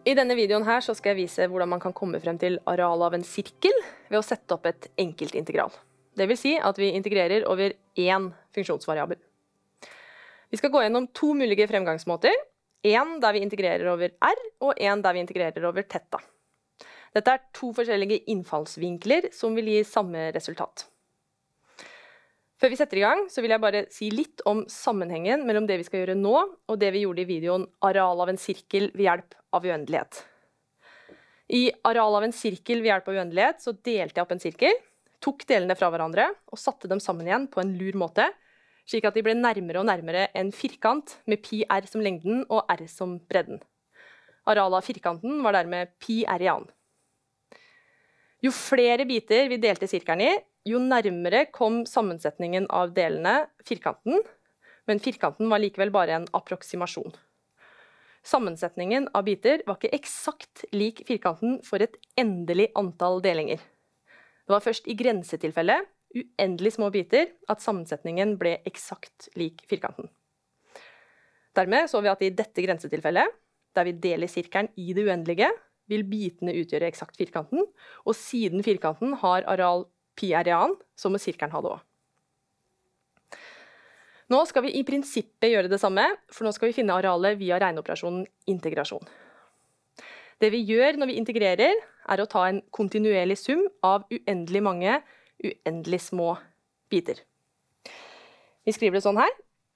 I denne videoen her så skal jeg vise hvordan man kan komme frem til arealet av en sirkel ved å sette opp et enkelt integral. Det vil si at vi integrerer over én funksjonsvariabel. Vi skal gå gjennom to mulige fremgangsmåter. En der vi integrerer over r, og en der vi integrerer over θ. Dette er to forskjellige innfallsvinkler som vil gi samme resultat. Før vi setter i gang, så vil jeg bare si litt om sammenhengen mellom det vi skal gjøre nå, og det vi gjorde i videoen areal av en sirkel ved hjelp av uendelighet. I areal av en sirkel ved hjelp av uendelighet så delte jeg opp en sirkel, tok delene fra hverandre og satte dem sammen igjen på en lur måte, slik at de ble nærmere og nærmere en firkant med pi r som lengden og r som bredden. Arealet av firkanten var dermed pi r i annen. Jo flere biter vi delte sirkelen i, jo nærmere kom sammensetningen av delene firkanten, men firkanten var likevel bare en approksimasjon. Sammensetningen av biter var ikke eksakt lik firkanten for et endelig antall delinger. Det var først i grensetilfellet, uendelig små biter, at sammensetningen ble eksakt lik firkanten. Dermed så vi at i dette grensetilfellet, der vi deler sirkelen i det uendelige, vil bitene utgjøre eksakt firkanten, og siden firkanten har areal pi r i annen, så må sirkelen ha det også. Nå skal vi i prinsippet gjøre det samme, for nå skal vi finne arealet via regneoperasjonen integrasjon. Det vi gjør når vi integrerer, er å ta en kontinuerlig sum av uendelig mange, uendelig små biter. Vi skriver det sånn her.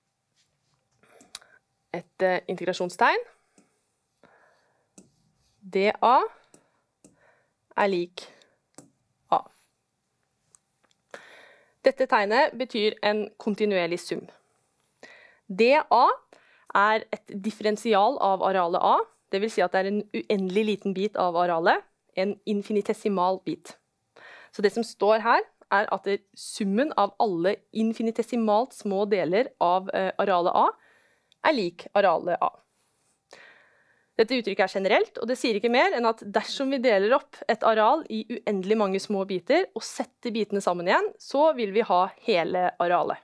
Et integrasjonstegn. dA er lik A. Dette tegnet betyr en kontinuerlig sum. dA er et differensial av arealet A, det vil si at det er en uendelig liten bit av arealet, en infinitesimal bit. Så det som står her er at summen av alle infinitesimalt små deler av arealet A er lik arealet A. Dette uttrykket er generelt, og det sier ikke mer enn at dersom vi deler opp et areal i uendelig mange små biter og setter bitene sammen igjen, så vil vi ha hele arealet.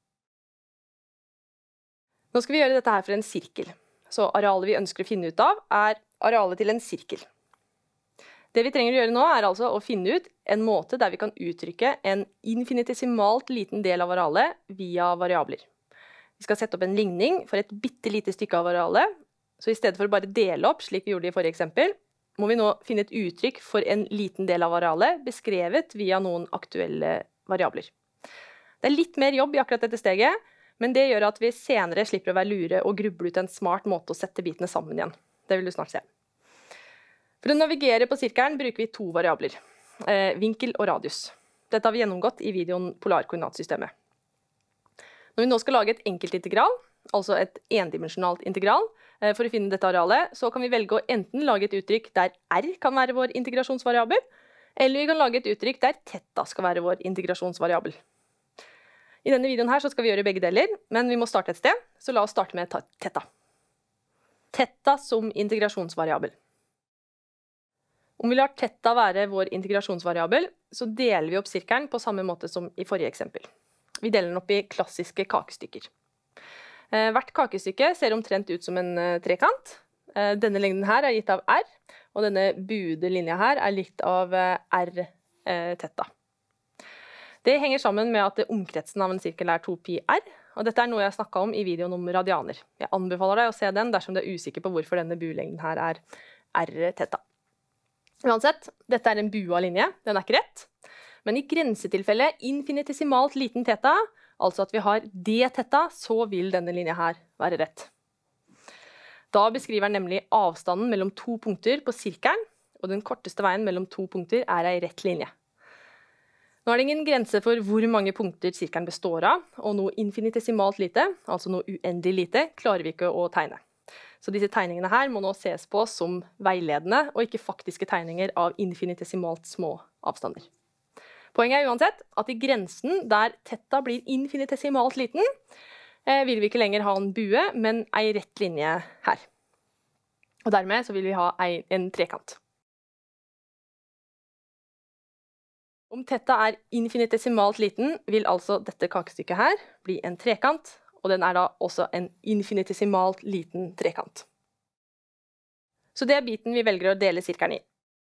Nå skal vi gjøre dette her for en sirkel. Så arealet vi ønsker å finne ut av er arealet til en sirkel. Det vi trenger å gjøre nå er altså å finne ut en måte der vi kan uttrykke en infinitesimalt liten del av arealet via variabler. Vi skal sette opp en ligning for et bittelite stykke av arealet, så i stedet for å bare dele opp, slik vi gjorde i forrige eksempel, må vi nå finne et uttrykk for en liten del av arealet, beskrevet via noen aktuelle variabler. Det er litt mer jobb i akkurat dette steget, men det gjør at vi senere slipper å være lure og gruble ut en smart måte å sette bitene sammen igjen. Det vil du snart se. For å navigere på sirkelen bruker vi to variabler, vinkel og radius. Dette har vi gjennomgått i videoen polarkoordinatsystemet. Når vi nå skal lage et enkeltintegral, altså et endimensjonalt integral, for å finne dette arealet, så kan vi velge å enten lage et uttrykk der r kan være vår integrasjonsvariabel, eller vi kan lage et uttrykk der θ skal være vår integrasjonsvariabel. I denne videoen her så skal vi gjøre begge deler, men vi må starte et sted, så la oss starte med θ. θ som integrasjonsvariabel. Om vi lar θ være vår integrasjonsvariabel, så deler vi opp sirkelen på samme måte som i forrige eksempel. Vi deler den opp i klassiske kakestykker. Hvert kakestykke ser omtrent ut som en trekant. Denne lengden her er gitt av r, og denne buede linja her er gitt av r θ. Det henger sammen med at omkretsen av en sirkel er 2 pi r, og dette er noe jeg snakket om i videoen om radianer. Jeg anbefaler deg å se den dersom du er usikker på hvorfor denne buelengden her er r θ. Uansett, dette er en bua linje, den er ikke rett, men i grensetilfellet infinitesimalt liten θ, altså at vi har dθ, så vil denne linja her være rett. Da beskriver den nemlig avstanden mellom to punkter på sirkelen, og den korteste veien mellom to punkter er en rett linje. Nå er det ingen grense for hvor mange punkter sirkelen består av, og noe infinitesimalt lite, altså noe uendelig lite, klarer vi ikke å tegne. Så disse tegningene her må nå ses på som veiledende, og ikke faktiske tegninger av infinitesimalt små avstander. Poenget er uansett at i grensen der θ blir infinitesimalt liten, vil vi ikke lenger ha en bue, men en rett linje her. Og dermed så vil vi ha en trekant. Om θ er infinitesimalt liten, vil altså dette kakestykket her bli en trekant, og den er da også en infinitesimalt liten trekant. Så det er biten vi velger å dele sirkelen i.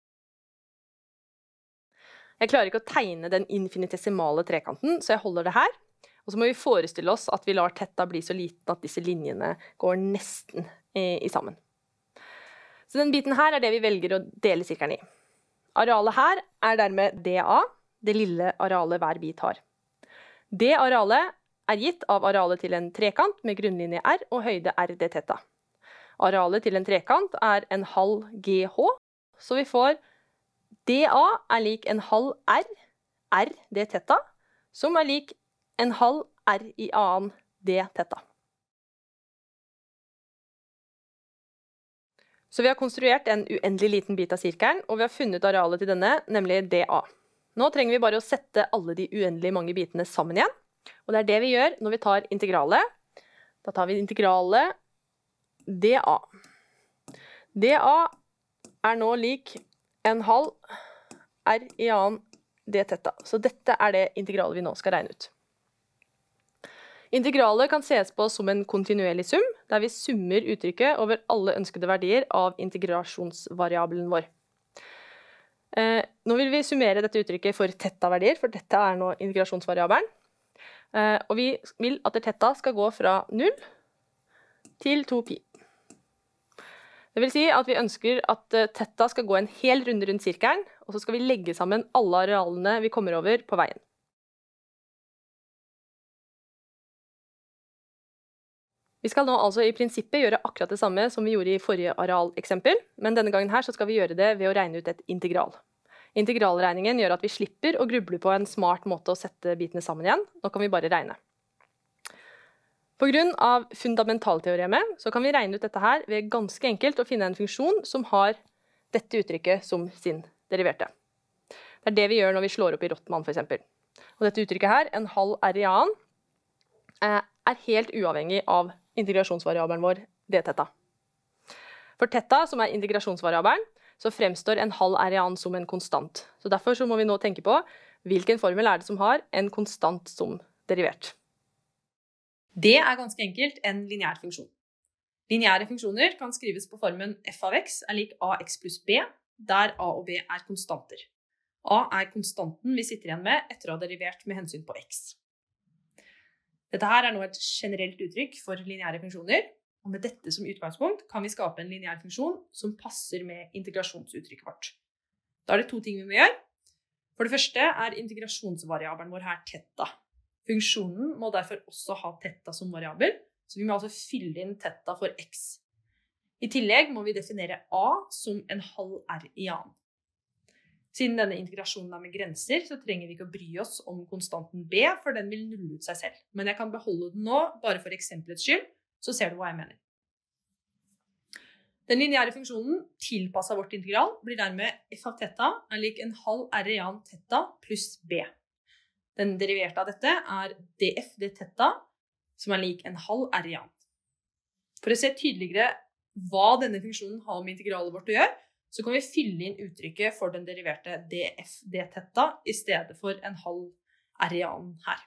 Jeg klarer ikke å tegne den infinitesimale trekanten, så jeg holder det her. Og så må vi forestille oss at vi lar tetta bli så liten at disse linjene går nesten i sammen. Så den biten her er det vi velger å dele sirkelen i. Arealet her er dermed DA, det lille arealet hver bit har. Det arealet er gitt av arealet til en trekant med grunnlinje R og høyde R d tetta. Arealet til en trekant er en halv GH, så vi får DA er lik en halv R, R d tetta, som er lik en halv R i annen d tetta. Så vi har konstruert en uendelig liten bit av sirkelen, og vi har funnet arealet til denne, nemlig DA. Nå trenger vi bare å sette alle de uendelig mange bitene sammen igjen, og det er det vi gjør når vi tar integralet. Da tar vi integralet DA. DA er nå lik en halv R i annen d tetta, så dette er det integralet vi nå skal regne ut. Integralet kan ses på som en kontinuerlig sum, der vi summer uttrykket over alle ønskede verdier av integrasjonsvariabelen vår. Nå vil vi summere dette uttrykket for tetta-verdier, for dette er nå integrasjonsvariabelen. Og vi vil at tetta skal gå fra 0 til 2pi. Det vil si at vi ønsker at tetta skal gå en hel runde rundt sirkelen, og så skal vi legge sammen alle arealene vi kommer over på veien. Vi skal nå altså i prinsippet gjøre akkurat det samme som vi gjorde i forrige arealeksempel, men denne gangen her så skal vi gjøre det ved å regne ut et integral. Integralregningen gjør at vi slipper å gruble på en smart måte å sette bitene sammen igjen. Nå kan vi bare regne. På grunn av fundamentalteoremet så kan vi regne ut dette her ved ganske enkelt å finne en funksjon som har dette uttrykket som sin deriverte. Det er det vi gjør når vi slår opp i Rotman for eksempel. Og dette uttrykket her, en halv R i annen, er helt uavhengig av integrasjonsvariabelen vår, d tetta. For tetta, som er integrasjonsvariabelen, så fremstår en halv R i annen som en konstant. Så derfor så må vi nå tenke på hvilken formel er det som har en konstant som derivert. Det er ganske enkelt en lineær funksjon. Lineære funksjoner kan skrives på formen f av x er lik ax pluss b, der a og b er konstanter. A er konstanten vi sitter igjen med etter å ha derivert med hensyn på x. Dette her er nå et generelt uttrykk for lineære funksjoner, og med dette som utgangspunkt kan vi skape en lineær funksjon som passer med integrasjonsuttrykket vårt. Da er det to ting vi må gjøre. For det første er integrasjonsvariabelen vår her tetta. Funksjonen må derfor også ha tetta som variabel, så vi må altså fylle inn tetta for x. I tillegg må vi definere a som en halv r i annen. Siden denne integrasjonen er med grenser, så trenger vi ikke å bry oss om konstanten b, for den vil nulle ut seg selv. Men jeg kan beholde den nå, bare for eksemplets skyld, så ser du hva jeg mener. Den lineære funksjonen tilpasset vårt integral blir dermed f av tetta er lik en halv r i annen tetta pluss b. Den deriverte av dette er df d tetta, som er lik en halv r i annen. For å se tydeligere hva denne funksjonen har med integralet vårt å gjøre, så kan vi fylle inn uttrykket for den deriverte df d tetta i stedet for en halv r i annen her.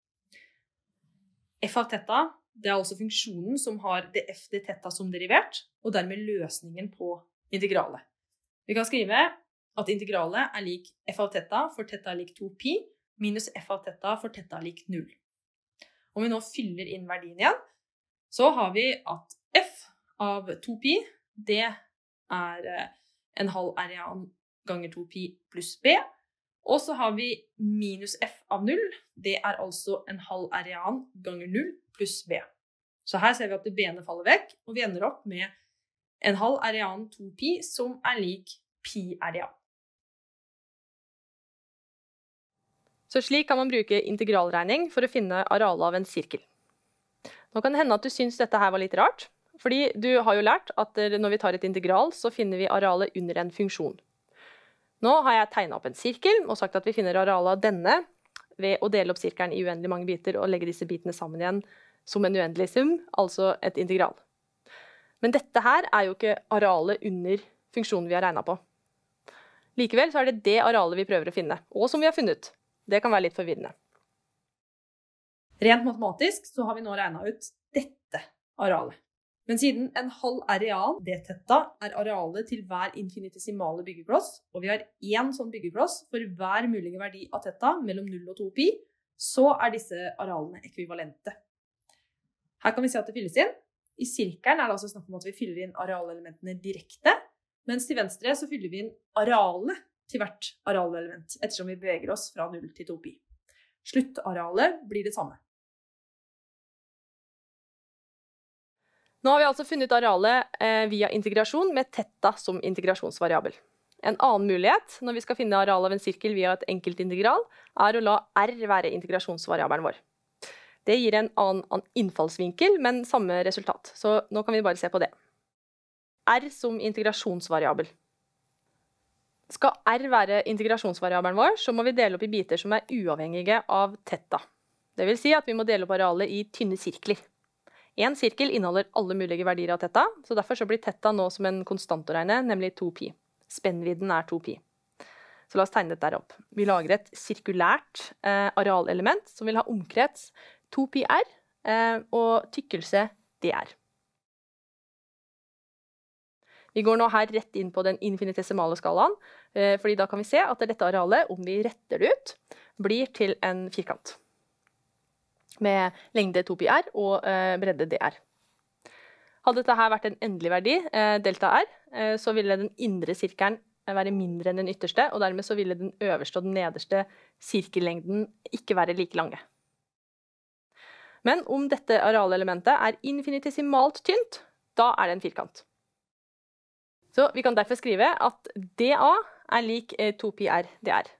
F av tetta, det er altså funksjonen som har df d tetta som derivert, og dermed løsningen på integralet. Vi kan skrive at integralet er lik f av tetta for tetta er lik 2pi, minus f av tetta for tetta er lik 0. Om vi nå fyller inn verdien igjen, så har vi at f av 2pi, det er en halv r i annen ganger 2pi pluss b, og så har vi minus f av 0, det er altså en halv r i annen ganger 0 pluss b. Så her ser vi at b-ene faller vekk, og vi ender opp med en halv r i annen 2pi som er lik pi r i annen. Så slik kan man bruke integralregning for å finne arealet av en sirkel. Nå kan det hende at du synes dette her var litt rart, fordi du har jo lært at når vi tar et integral, så finner vi arealet under en funksjon. Nå har jeg tegnet opp en sirkel og sagt at vi finner arealet av denne ved å dele opp sirkelen i uendelig mange biter og legge disse bitene sammen igjen som en uendelig sum, altså et integral. Men dette her er jo ikke arealet under funksjonen vi har regnet på. Likevel så er det det arealet vi prøver å finne, og som vi har funnet. Det kan være litt forvirrende. Rent matematisk så har vi nå regnet ut dette arealet. Men siden en halv r i annen, det tetta, er arealet til hver infinitesimale byggekloss, og vi har én sånn byggekloss for hver mulige verdi av tetta mellom 0 og 2 pi, så er disse arealene ekvivalente. Her kan vi se at det fylles inn. I sirkelen er det altså snakk om at vi fyller inn arealelementene direkte, mens til venstre så fyller vi inn arealet til hvert arealelement, ettersom vi beveger oss fra 0 til 2 pi. Sluttarealet blir det samme. Nå har vi altså funnet arealet via integrasjon med tetta som integrasjonsvariabel. En annen mulighet når vi skal finne arealet av en sirkel via et enkelt integral, er å la r være integrasjonsvariabelen vår. Det gir en annen innfallsvinkel, men samme resultat. Så nå kan vi bare se på det. R som integrasjonsvariabel. Skal r være integrasjonsvariabelen vår, så må vi dele opp i biter som er uavhengige av tetta. Det vil si at vi må dele opp arealet i tynne sirkler. En sirkel inneholder alle mulige verdier av tetta, så derfor så blir tetta nå som en konstant å regne, nemlig 2 pi. Spennvidden er 2 pi. Så la oss tegne dette opp. Vi lager et sirkulært arealelement som vil ha omkrets 2 pi r og tykkelse dr. Vi går nå her rett inn på den infinitesimale skalaen, fordi da kan vi se at dette arealet, om vi retter det ut, blir til en firkant med lengde 2 pi r og bredde dr. Hadde dette her vært en endelig verdi, delta r, så ville den indre sirkelen være mindre enn den ytterste, og dermed så ville den øverste og den nederste sirkellengden ikke være like lange. Men om dette arealelementet er infinitesimalt tynt, da er det en firkant. Så vi kan derfor skrive at dA er lik 2 pi r dr.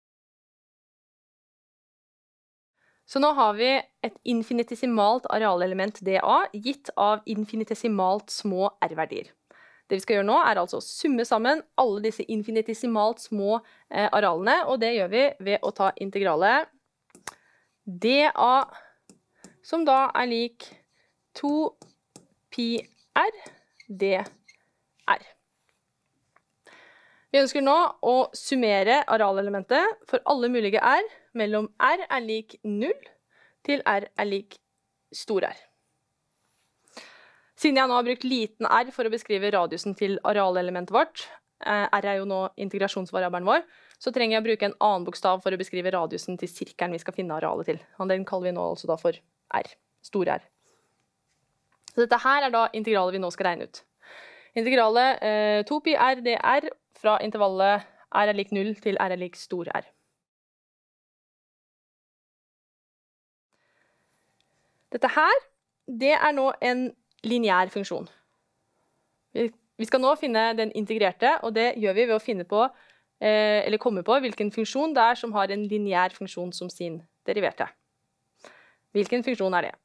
Så nå har vi et infinitesimalt arealelement dA gitt av infinitesimalt små r-verdier. Det vi skal gjøre nå er altså å summe sammen alle disse infinitesimalt små arealene, og det gjør vi ved å ta integralet dA, som da er lik 2 pi r dr. Vi ønsker nå å summere arealelementet for alle mulige r mellom r er lik 0 til r er lik stor R. Siden jeg nå har brukt liten r for å beskrive radiusen til arealelementet vårt, r er jo nå integrasjonsvariabelen vår, så trenger jeg å bruke en annen bokstav for å beskrive radiusen til sirkelen vi skal finne arealet til. Og den kaller vi nå altså da for r, stor R. Så dette her er da integralet vi nå skal regne ut. Integralet 2 pi r dr fra intervallet r er lik 0 til r er lik stor R. Dette her, det er nå en lineær funksjon. Vi skal nå finne den integrerte, og det gjør vi ved å finne på, eller komme på hvilken funksjon det er som har en lineær funksjon som sin deriverte. Hvilken funksjon er det?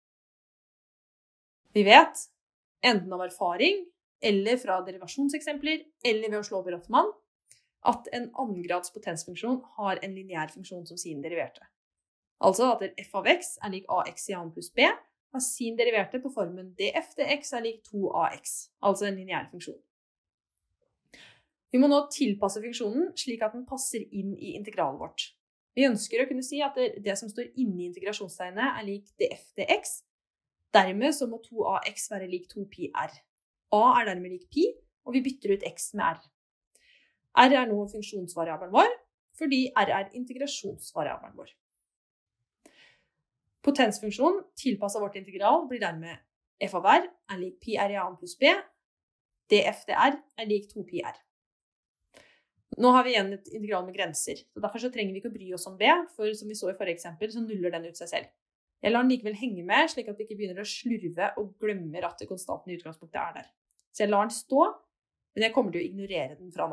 Vi vet, enten av erfaring, eller fra derivasjonseksempler, eller ved å slå på Rottmann, at en annengrads potensfunksjon har en lineær funksjon som sin deriverte. Altså at f av x er lik ax i annen pluss b, har sin deriverte på formen df dx er lik 2ax, altså en lineær funksjon. Vi må nå tilpasse funksjonen slik at den passer inn i integralet vårt. Vi ønsker å kunne si at det som står inne i integrasjonstegnet er lik df dx, dermed så må 2ax være lik 2 pi r. A er dermed lik pi, og vi bytter ut x med r. R er nå funksjonsvariabelen vår, fordi r er integrasjonsvariabelen vår. Potensfunksjonen tilpasset vårt integral blir dermed f av r er lik pi r i annen pluss b, df dr er lik 2 pi r. Nå har vi igjen et integral med grenser, så derfor så trenger vi ikke å bry oss om b, for som vi så i forrige eksempel, så nuller den ut seg selv. Jeg lar den likevel henge med, slik at vi ikke begynner å slurve og glemmer at konstanten i utgangspunktet er der. Så jeg lar den stå, men jeg kommer til å ignorere den fra nå.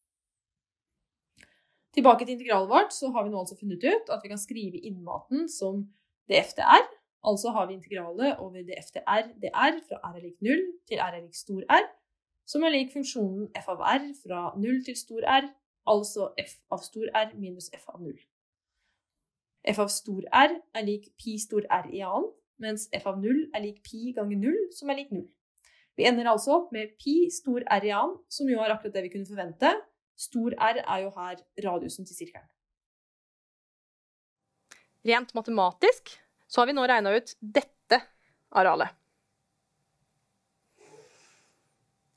Tilbake til integralet vårt, så har vi nå altså funnet ut at vi kan skrive innmaten som df dr, altså har vi integralet over df dr fra r er lik 0 til r er lik stor R, som er lik funksjonen f av r fra 0 til stor R, altså f av stor R minus f av 0. F av stor R er lik pi stor R i annen, mens f av 0 er lik pi ganger 0, som er lik 0. Vi ender altså opp med pi stor R i annen, som jo er akkurat det vi kunne forvente. Stor R er jo her radiusen til sirkelen. Rent matematisk så har vi nå regnet ut dette arealet.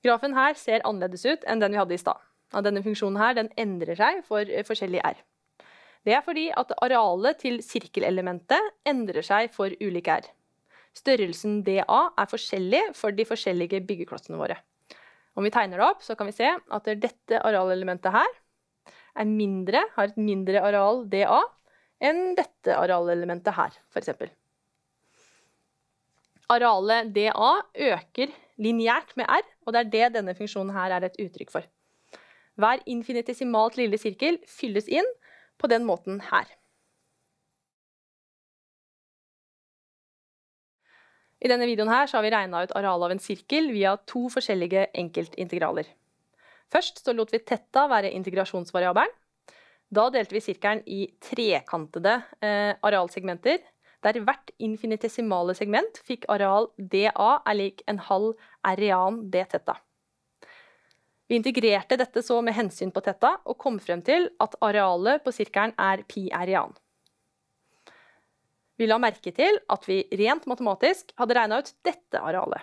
Grafen her ser annerledes ut enn den vi hadde i stad. Denne funksjonen her, den endrer seg for forskjellig r. Det er fordi at arealet til sirkelelementet endrer seg for ulike r. Størrelsen dA er forskjellig for de forskjellige byggeklossene våre. Om vi tegner det opp, så kan vi se at dette arealelementet her har et mindre areal dA enn dette arealelementet her, for eksempel. Arealet dA øker lineært med r, og det er det denne funksjonen her er et uttrykk for. Hver infinitesimalt lille sirkel fylles inn på den måten her. I denne videoen her så har vi regnet ut arealet av en sirkel via 2 forskjellige enkeltintegraler. Først så lot vi θ være integrasjonsvariabelen. Da delte vi sirkelen i trekantede arealsegmenter, der hvert infinitesimale segment fikk areal dA er lik en halv rean dθ. Vi integrerte dette så med hensyn på θ, og kom frem til at arealet på sirkelen er pi rean. Vi la merke til at vi rent matematisk hadde regnet ut dette arealet.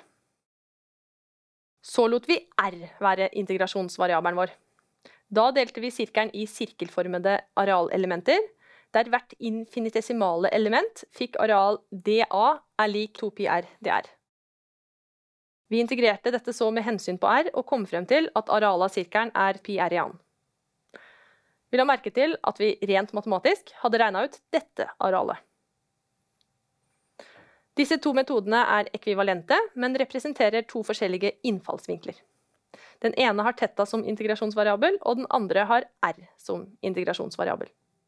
Så lot vi r være integrasjonsvariabelen vår. Da delte vi sirkelen i sirkelformede arealelementer, der hvert infinitesimale element fikk areal dA er lik 2πr dr. Vi integrerte dette så med hensyn på r, og kom frem til at arealet av sirkelen er pi rean. Vi la merke til at vi rent matematisk hadde regnet ut dette arealet. Disse 2 metodene er ekvivalente, men representerer 2 forskjellige innfallsvinkler. Den ene har θ som integrasjonsvariabel, og den andre har r som integrasjonsvariabel.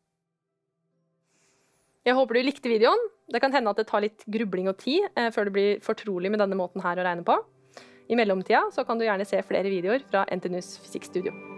Jeg håper du likte videoen. Det kan hende at det tar litt grubling og tid før du blir fortrolig med denne måten her å regne på. I mellomtida så kan du gjerne se flere videoer fra NTNUs Fysikkstudio.